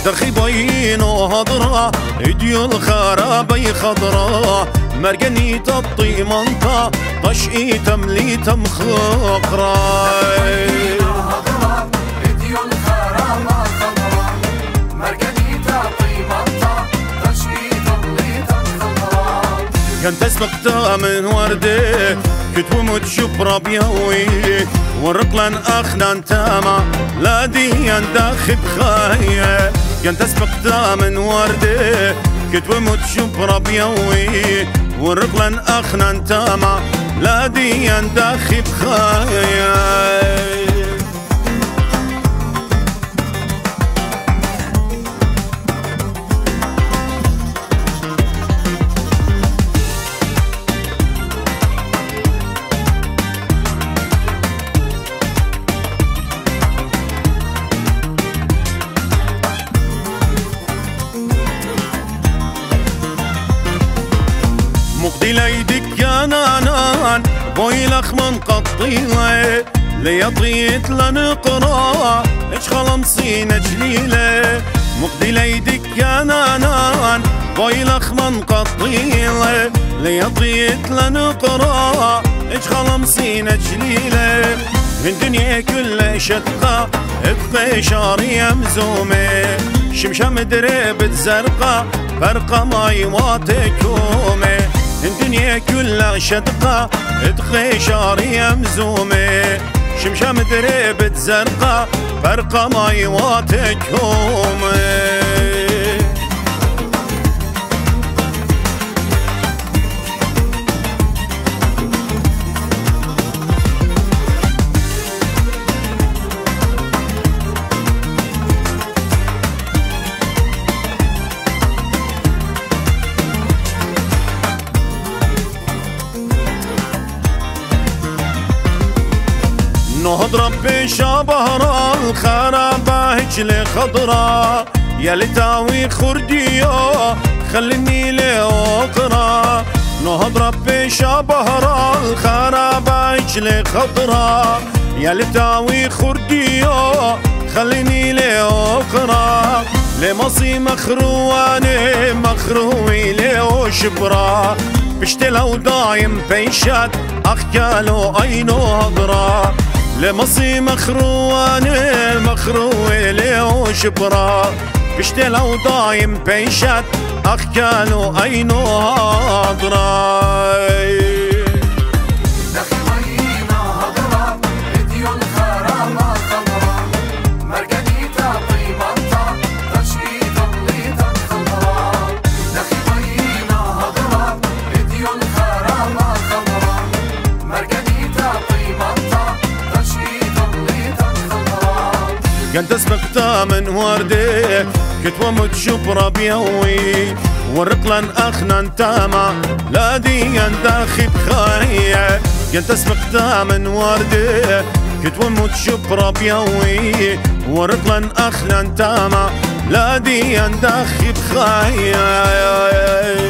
دخي بينو هضرة اديو الخرابي خضرة مرقني تطي منطا طشقي تملي تمخقراي كنت اسبقتها من وردي كنت ومت شبرا بيوي ورقلن اخنا تاما لا ديان داخب خايه كنت اسبقتها من وردي كنت ومت شبرا بيوي ورقلن اخنا تاما لا ديان داخب خايه مقضي ليدك يا نانان بويلخ من قطيله ليطيت لنقرا اش خلمصين اجليله مقضي ليدك يا نانان بويلخ من قطيله ليطيت لنقرا اش خلمصين اجليله من دنيا كل شتقه بقشار يمزومه شمشم دربت زرقه فرقه ماي واتكومه الدنيا كلها شدقة تخيشار يمزومي شمشم دربت زرقة فرقة ماي واتكومي نهضرب بشبهرة الخرابة هجلي خضرة يا لتاوي خردية خليني لأقرا نهضرب بشبهرة الخرابة هجلي خضرة يا لتاوي خردية خليني لأقرا لمصي مخرواني مخروي لو شبرا بشتلو دايم بيشات أخيالو أينو هضرا لمصي مخرواني مخروي ليو شبرا بشتلو دايم بيشات أخيالو أينو هضرا كنت اسبقتها من وردي كنت ومت شبرا بيوي ورقلن اخنا تاما لا ديان داخب خايه كنت اسبقتها من وردي كنت ومت شبرا بيوي ورقلن اخنا تاما لا ديان داخب خايه